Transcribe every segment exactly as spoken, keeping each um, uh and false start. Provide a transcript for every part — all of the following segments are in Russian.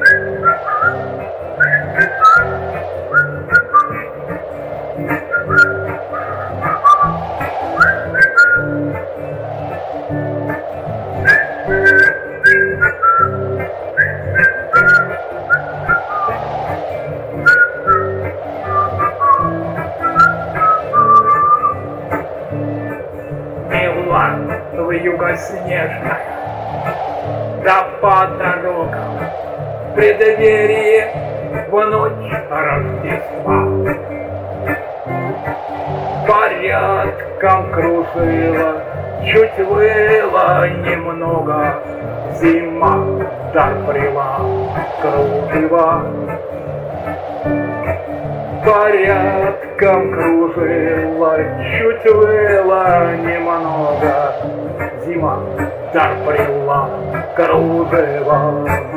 Вьюга снежная, да по дорогам в преддверии в ночь Рождества порядком кружила, чуть выла немного, зима дар брела кружева. Порядком кружила, чуть выла немного, зима дар брела кружева.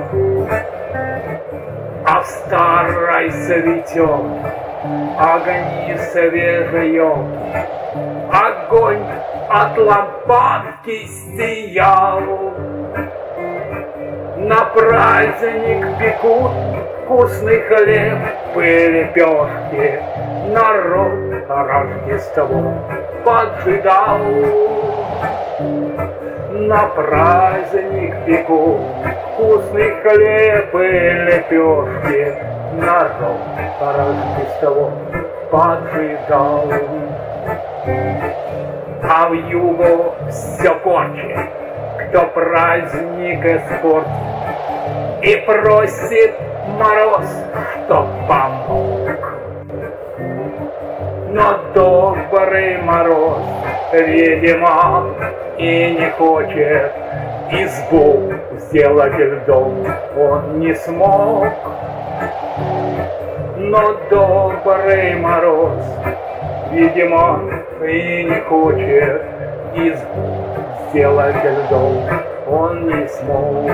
А в старой цветет огни свежие, огонь от лампадки сиял. На праздник пекут вкусный хлеб и лепешки, народ Рождество поджидал. На праздник пекут вкусный хлеб и лепешки, народ Рождество поджидал. А в югу все корчит, кто праздник испортит, и просит мороз, чтоб помог. Но добрый мороз, видимо, и не хочет избу сделать льдом, он не смог. Но добрый мороз, видимо, и не хочет избу сделать льдом, он не смог.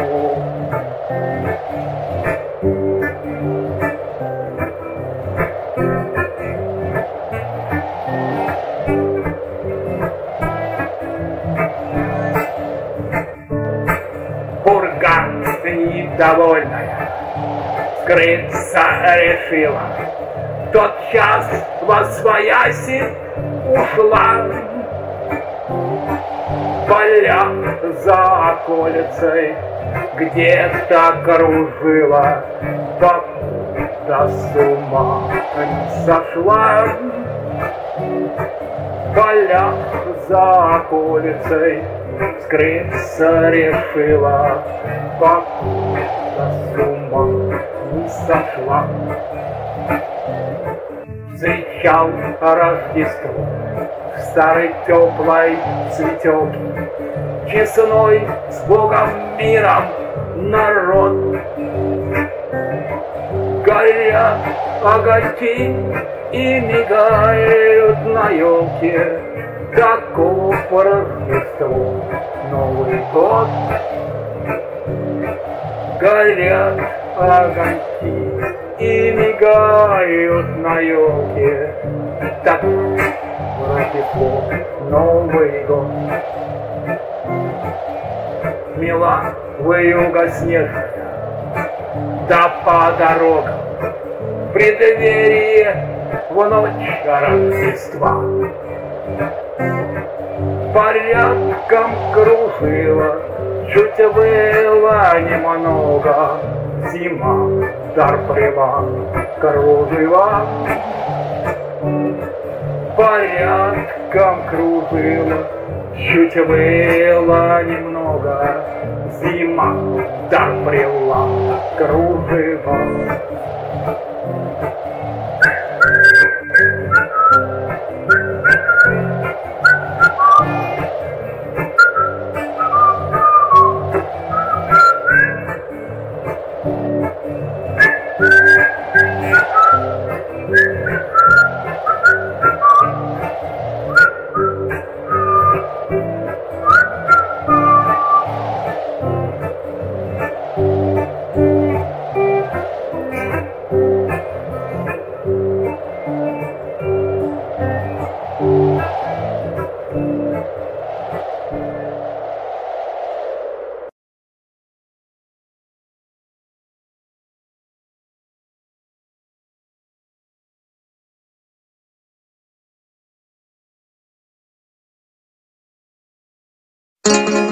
Курганка недовольная скрыться решила, тот час восвояси ушла. Поля за околицей где-то кружила, покуда с ума не сошла. Поля за околицей скрыться решила, покуда с ума не сошла. Встречал Рождество в старой теплой цветелке, честной с Богом миром народ. Горят огоньки и мигают на елке, таков Рождество, Новый год. Горят огоньки и мигают на елке, таков Рождество, Новый год. Мила вьюга снежная, да по дорогам в преддверии в ночь Рождества порядком кружила, чуть было немного, зима дар брела кружева. Порядком кружила, чуть было немного, зима дар брела кружева. Thank you.